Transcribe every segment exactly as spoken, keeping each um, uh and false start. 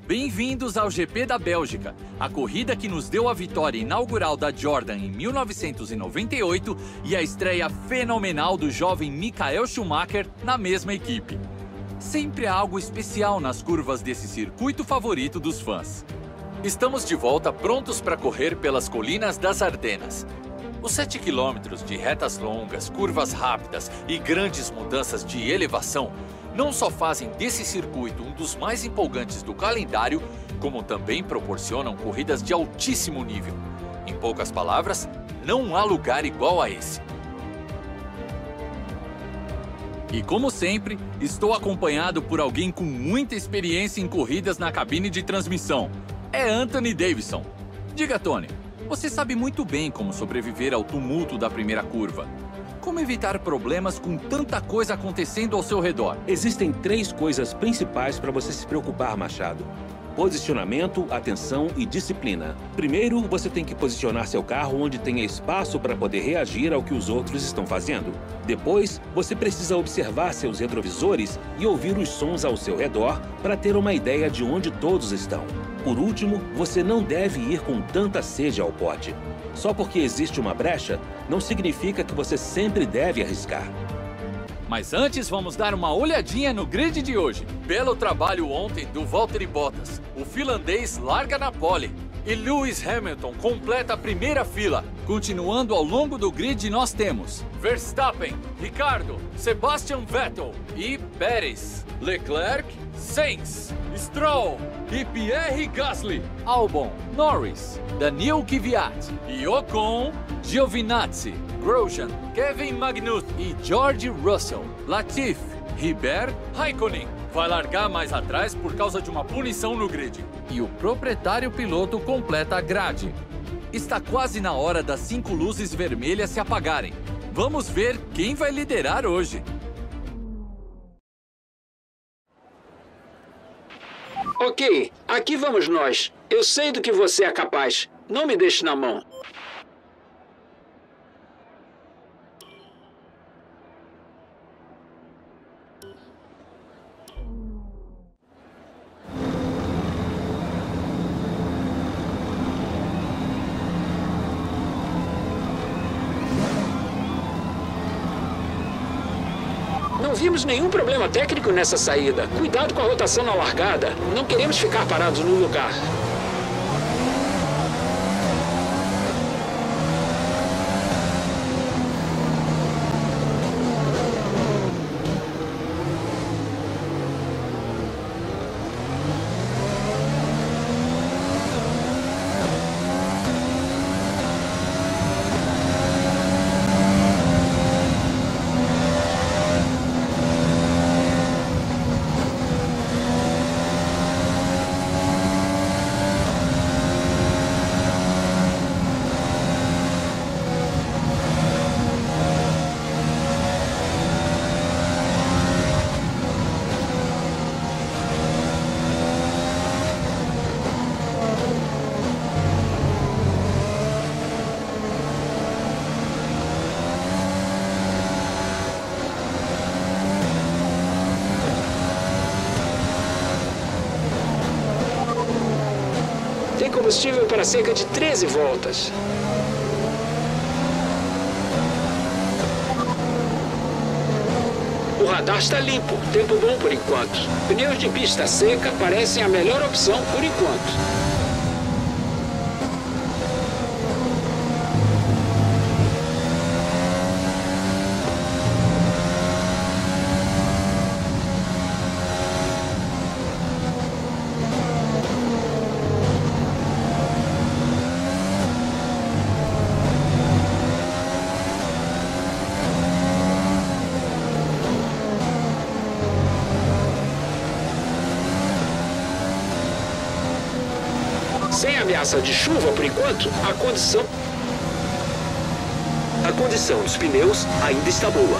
Bem-vindos ao G P da Bélgica, a corrida que nos deu a vitória inaugural da Jordan em mil novecentos e noventa e oito e a estreia fenomenal do jovem Michael Schumacher na mesma equipe. Sempre há algo especial nas curvas desse circuito favorito dos fãs. Estamos de volta prontos para correr pelas colinas das Ardenas. Os sete quilômetros de retas longas, curvas rápidas e grandes mudanças de elevação não só fazem desse circuito um dos mais empolgantes do calendário, como também proporcionam corridas de altíssimo nível. Em poucas palavras, não há lugar igual a esse. E como sempre, estou acompanhado por alguém com muita experiência em corridas na cabine de transmissão. É Anthony Davidson. Diga, Tony, você sabe muito bem como sobreviver ao tumulto da primeira curva. Como evitar problemas com tanta coisa acontecendo ao seu redor? Existem três coisas principais para você se preocupar, Machado. Posicionamento, atenção e disciplina. Primeiro, você tem que posicionar seu carro onde tenha espaço para poder reagir ao que os outros estão fazendo. Depois, você precisa observar seus retrovisores e ouvir os sons ao seu redor para ter uma ideia de onde todos estão. Por último, você não deve ir com tanta sede ao pote. Só porque existe uma brecha, não significa que você sempre deve arriscar. Mas antes, vamos dar uma olhadinha no grid de hoje. Belo trabalho ontem do Valtteri Bottas. O finlandês larga na pole. E Lewis Hamilton completa a primeira fila. Continuando ao longo do grid, nós temos Verstappen, Ricardo, Sebastian Vettel e Pérez, Leclerc, Sainz, Stroll e Pierre Gasly, Albon, Norris, Daniil Kvyat e Ocon, Giovinazzi, Grosjean, Kevin Magnussen e George Russell. Latifi, Ribert, Raikkonen vai largar mais atrás por causa de uma punição no grid. E o proprietário piloto completa a grade. Está quase na hora das cinco luzes vermelhas se apagarem. Vamos ver quem vai liderar hoje. Ok, aqui vamos nós. Eu sei do que você é capaz. Não me deixe na mão. Não vimos nenhum problema técnico nessa saída. Cuidado com a rotação na largada. Não queremos ficar parados no lugar. Combustível para cerca de treze voltas. O radar está limpo, tempo bom por enquanto. Pneus de pista seca parecem a melhor opção por enquanto. Sem ameaça de chuva por enquanto, a condição... A condição dos pneus ainda está boa.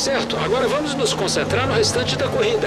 Certo, agora vamos nos concentrar no restante da corrida.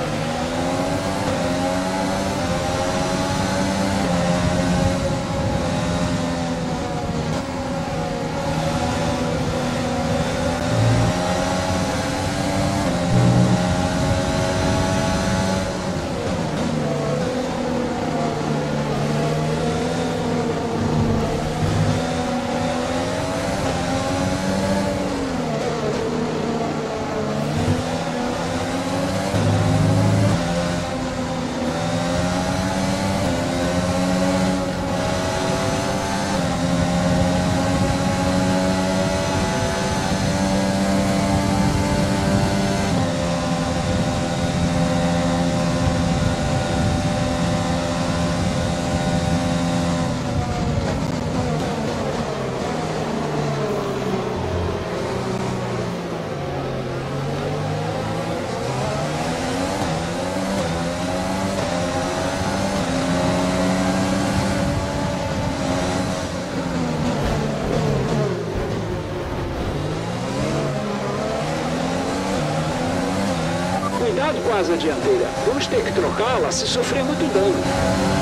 Cuidado com a asa dianteira. Vamos ter que trocá-la se sofrer muito dano.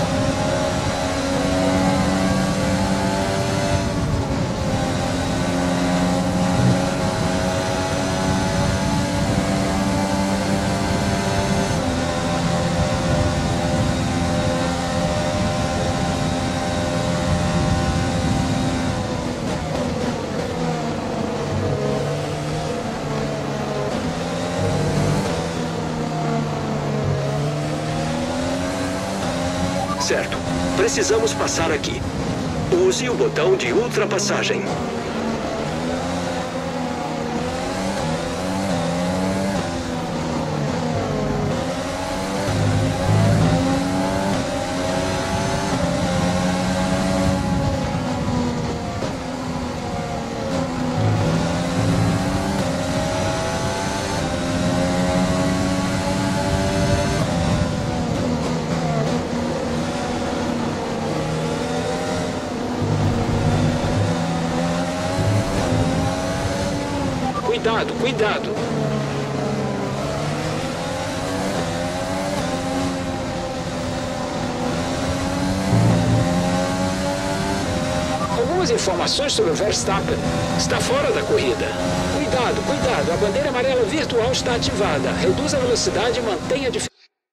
Certo. Precisamos passar aqui. Use o botão de ultrapassagem. Cuidado, cuidado. Algumas informações sobre o Verstappen. Está fora da corrida. Cuidado, cuidado. A bandeira amarela virtual está ativada. Reduza a velocidade e mantenha a diferença.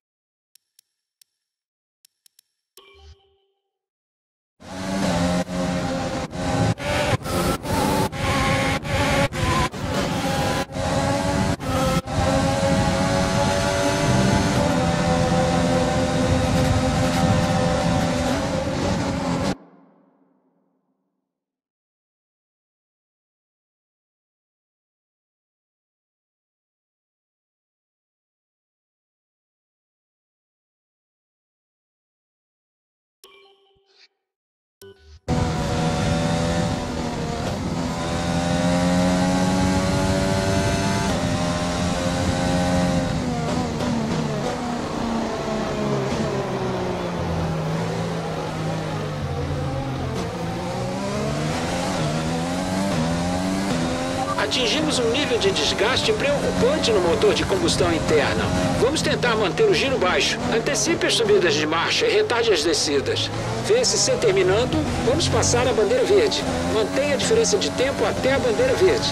Atingimos um nível de desgaste preocupante no motor de combustão interna. Vamos tentar manter o giro baixo. Antecipe as subidas de marcha e retarde as descidas. V S C terminando, vamos passar a bandeira verde. Mantenha a diferença de tempo até a bandeira verde.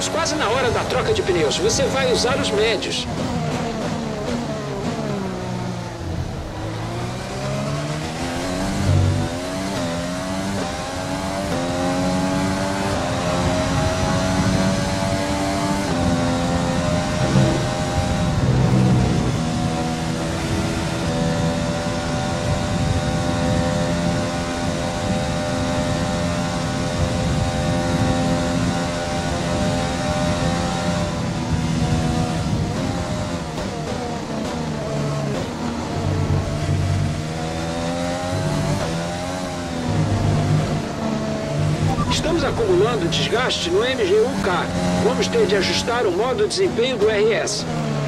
Estamos quase na hora da troca de pneus. Você vai usar os médios. Estamos acumulando desgaste no M G U K. Vamos ter de ajustar o modo de desempenho do R S.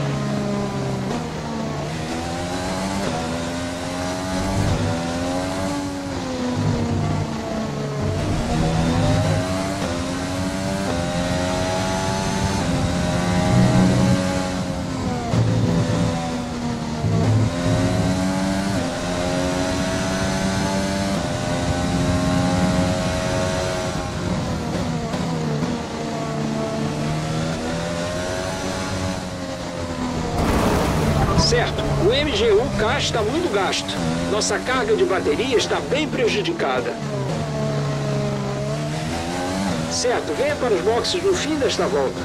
Certo, o M G U K está muito gasto. Nossa carga de bateria está bem prejudicada. Certo, venha para os boxes no fim desta volta.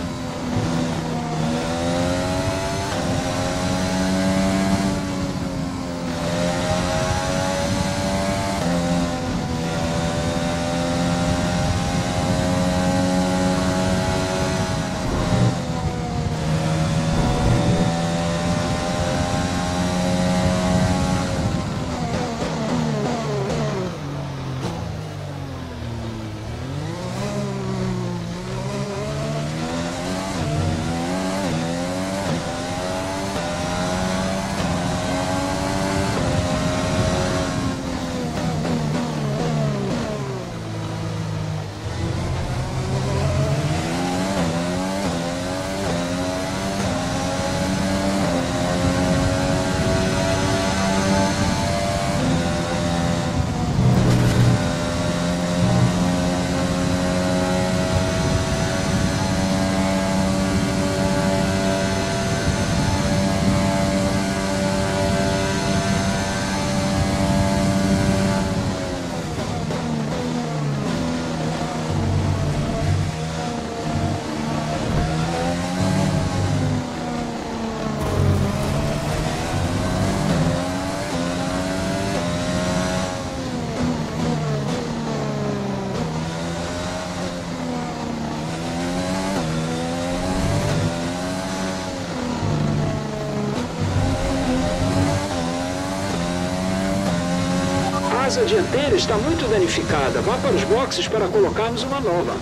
A asa dianteira está muito danificada. Vá para os boxes para colocarmos uma nova.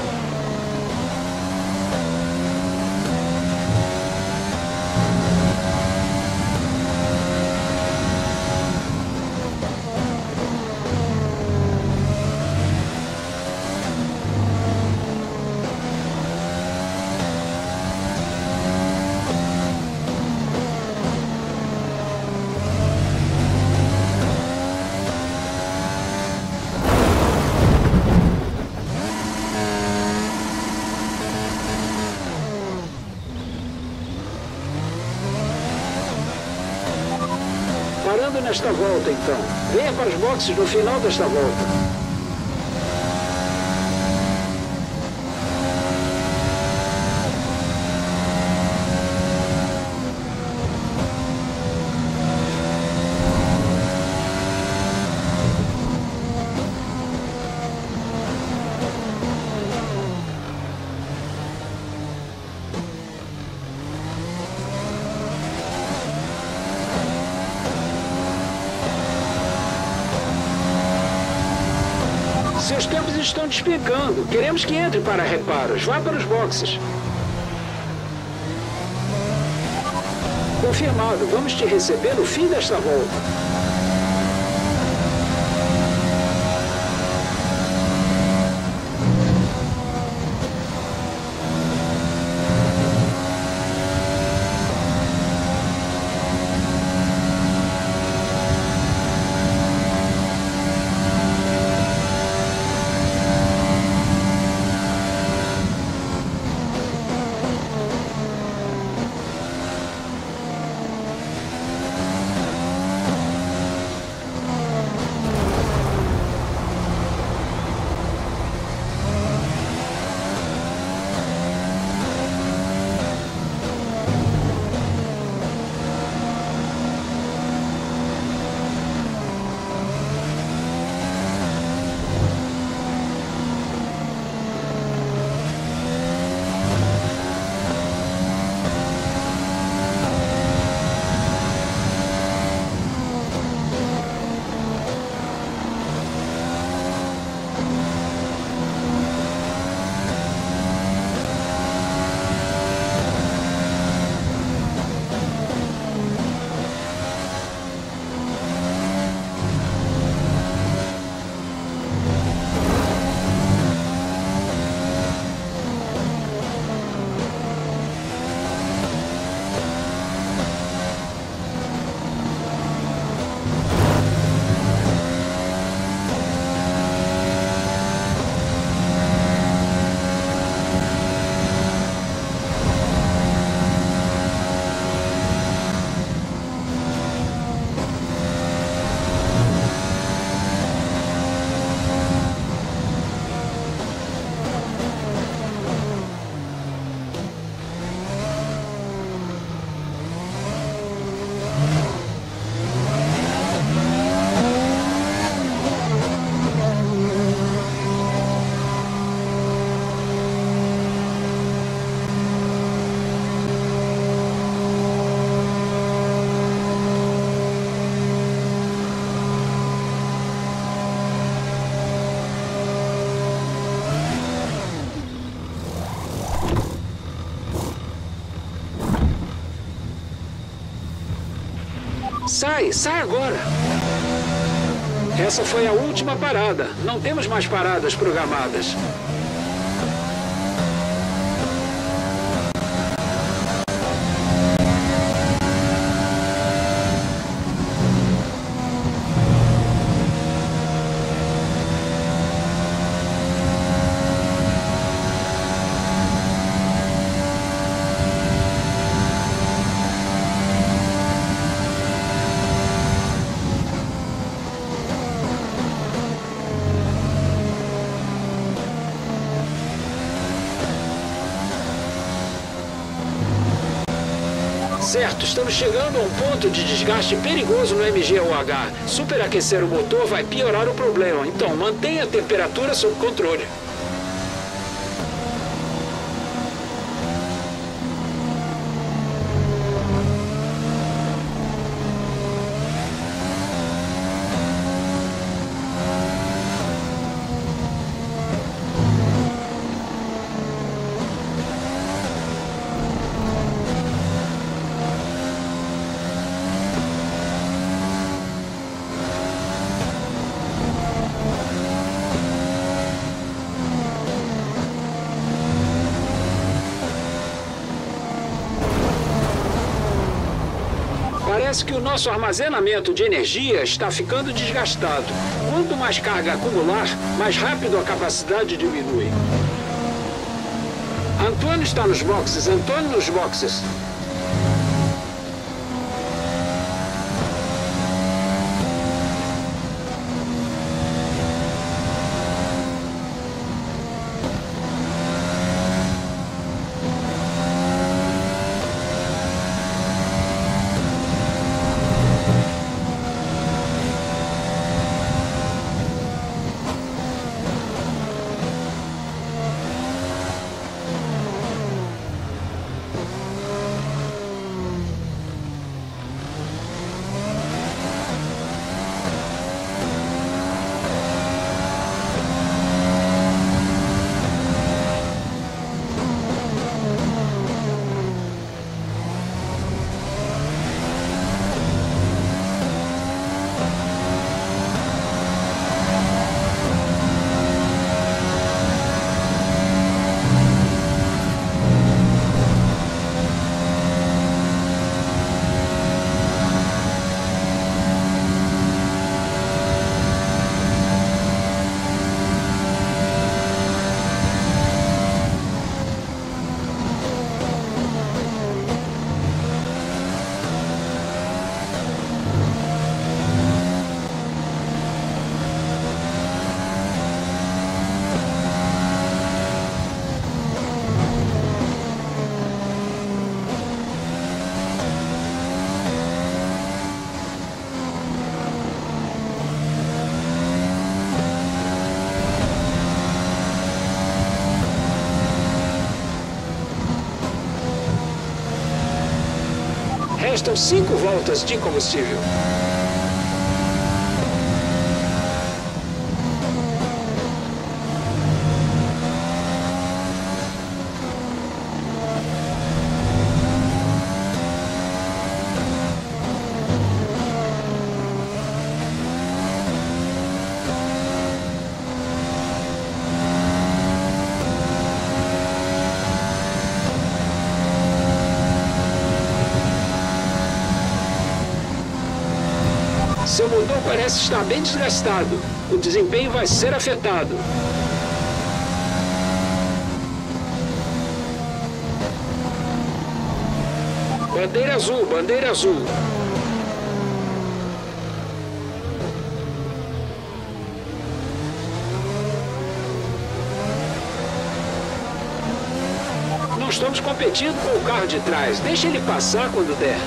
Parando nesta volta, então. Venha para os boxes no final desta volta. Seus tempos estão despencando. Queremos que entre para reparos. Vá para os boxes. Confirmado. Vamos te receber no fim desta volta. Sai, sai agora! Essa foi a última parada. Não temos mais paradas programadas. Certo, estamos chegando a um ponto de desgaste perigoso no M G U H. Superaquecer o motor vai piorar o problema, então mantenha a temperatura sob controle. Parece que o nosso armazenamento de energia está ficando desgastado. Quanto mais carga acumular, mais rápido a capacidade diminui. Antônio está nos boxes. Antônio nos boxes. Restam cinco voltas de combustível. Seu motor parece estar bem desgastado. O desempenho vai ser afetado. Bandeira azul, bandeira azul. Não estamos competindo com o carro de trás. Deixa ele passar quando der.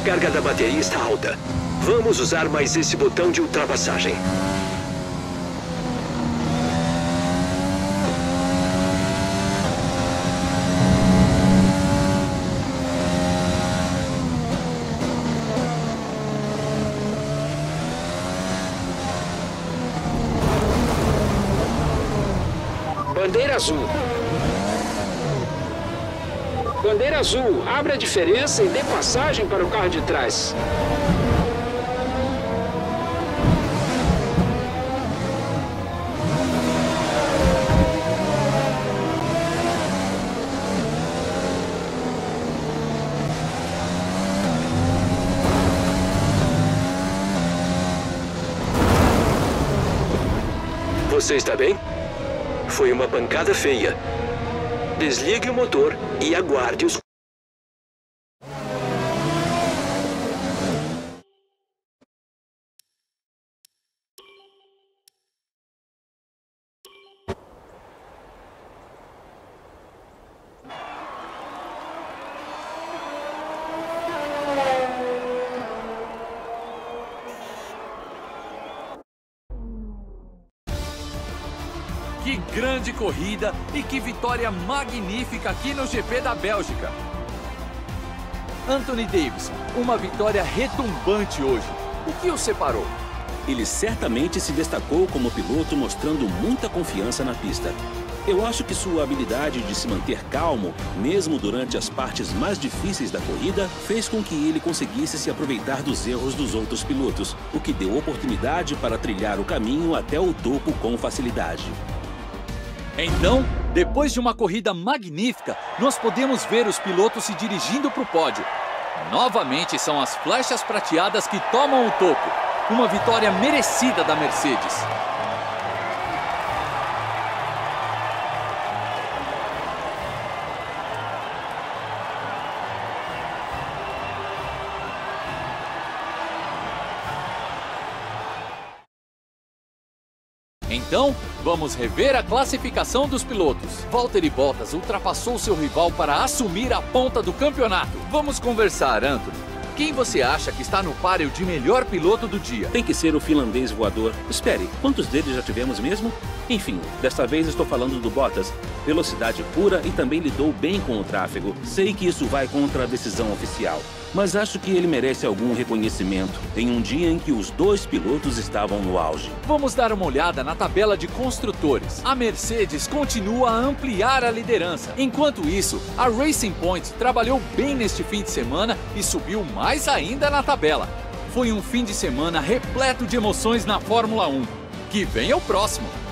carga da bateria está alta. Vamos usar mais esse botão de ultrapassagem. Bandeira azul. Bandeira azul, abra a diferença e dê passagem para o carro de trás. Você está bem? Foi uma pancada feia. Desligue o motor e aguarde os... Que grande corrida e que vitória magnífica aqui no G P da Bélgica. Anthony Davidson, uma vitória retumbante hoje. O que o separou? Ele certamente se destacou como piloto, mostrando muita confiança na pista. Eu acho que sua habilidade de se manter calmo, mesmo durante as partes mais difíceis da corrida, fez com que ele conseguisse se aproveitar dos erros dos outros pilotos, o que deu oportunidade para trilhar o caminho até o topo com facilidade. Então, depois de uma corrida magnífica, nós podemos ver os pilotos se dirigindo para o pódio. Novamente são as flechas prateadas que tomam o topo. Uma vitória merecida da Mercedes. Então, vamos rever a classificação dos pilotos. Valtteri Bottas ultrapassou seu rival para assumir a ponta do campeonato. Vamos conversar, Anthony. Quem você acha que está no páreo de melhor piloto do dia? Tem que ser o finlandês voador. Espere, quantos deles já tivemos mesmo? Enfim, desta vez estou falando do Bottas. Velocidade pura e também lidou bem com o tráfego. Sei que isso vai contra a decisão oficial, mas acho que ele merece algum reconhecimento em um dia em que os dois pilotos estavam no auge. Vamos dar uma olhada na tabela de construtores. A Mercedes continua a ampliar a liderança. Enquanto isso, a Racing Point trabalhou bem neste fim de semana e subiu mais ainda na tabela. Foi um fim de semana repleto de emoções na Fórmula um. Que venha o próximo!